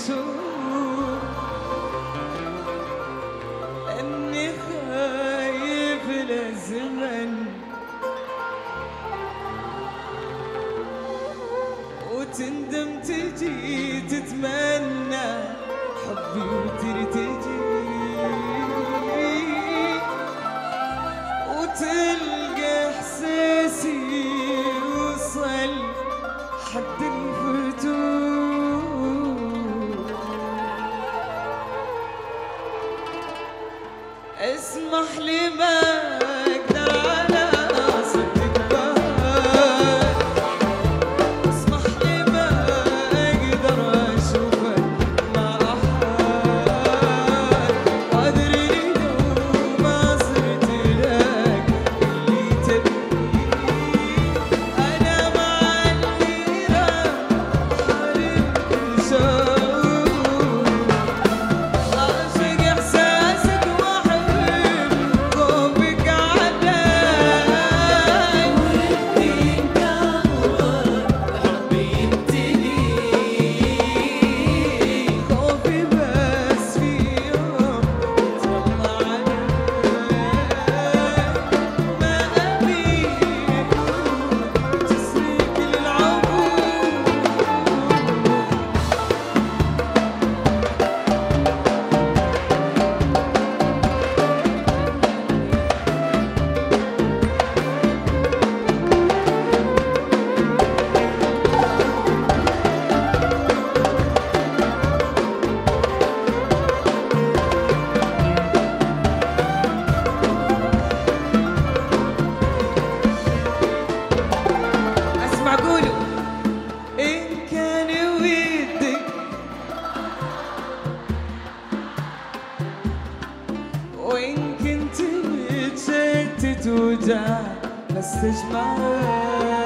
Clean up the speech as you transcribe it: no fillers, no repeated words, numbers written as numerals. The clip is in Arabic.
واشوف اني خايف للزمن وتندم تجي تتمنى حبي وترتجي وتلقى احساسي وصل حد الفتور. اسمح لي ما اقدر على صدق بال، اسمح لي ما اقدر اشوفك مع احد، ادري لو ما صرت لك اللي تبيه انا مع الغيره حارب كل شوق، اعشق احساسك واحب خوفك علي، ودي انكور حبي يبتلي خوفي بس في يوم يتطلع علي ما ابيك تسري كل العبور. اسمع قولوا إن كان ودك وإن كنت متشتت وجع بس تجمعك